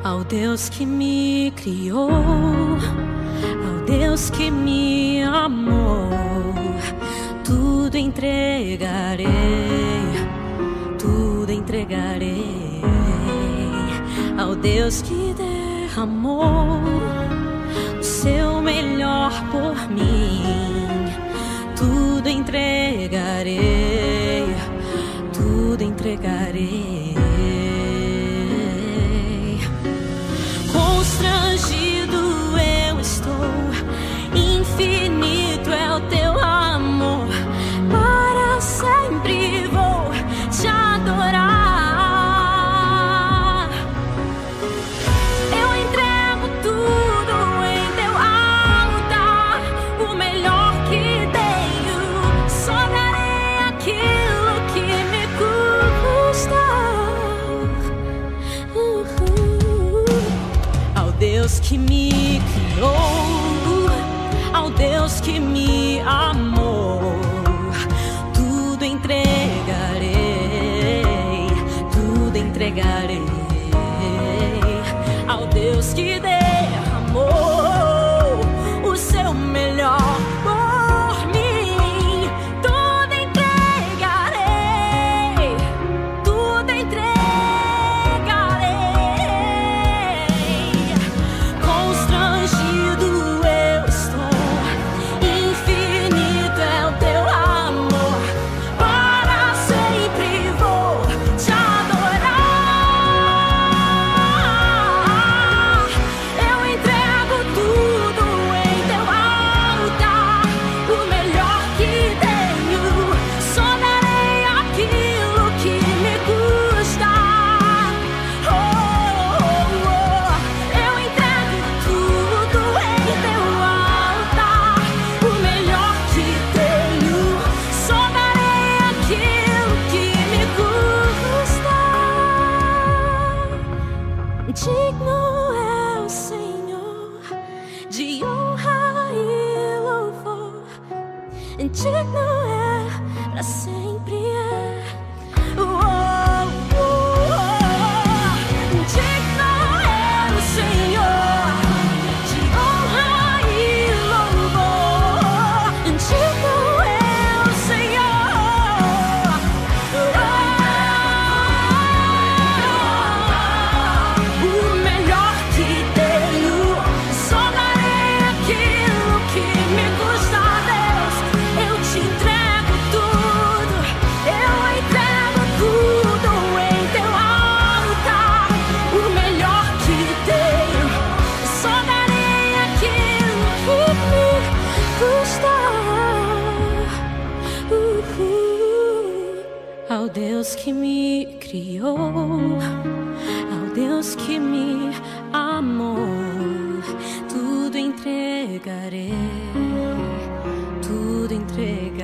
Ao Deus que me criou, ao Deus que me amou, tudo entregarei, tudo entregarei. Ao Deus que derramou o seu melhor por mim, tudo entregarei, tudo entregarei. Constrangido eu estou, infinito é o teu amor, para sempre vou te adorar. Eu entrego tudo em teu altar, o melhor que tenho, só darei aquilo que me custar. Ao Deus que me criou, ao Deus que me amou, tudo entregarei, tudo entregarei. Ao Deus que derramou o seu melhor por mim, tudo entregarei, tudo entregarei. Constrangido eu estou, infinito é o teu amor, para sempre vou te adorar. Eu entrego tudo em teu altar, o melhor que tenho, só darei aquilo que me custar. Eu entrego tudo em teu altar, o melhor que tenho, só darei aquilo que me custar. Digno é o Senhor de honra e louvor, digno é pra sempre é. Digno é o Senhor de honra e louvor, digno é o Senhor. O melhor que tenho, só darei aquilo que me custa. Deus, eu te entrego tudo, eu entrego tudo em teu altar, o melhor que tenho, só darei aquilo que me custar. Ao Deus que me criou, ao Deus que me amou, tudo entregarei, tudo entregarei.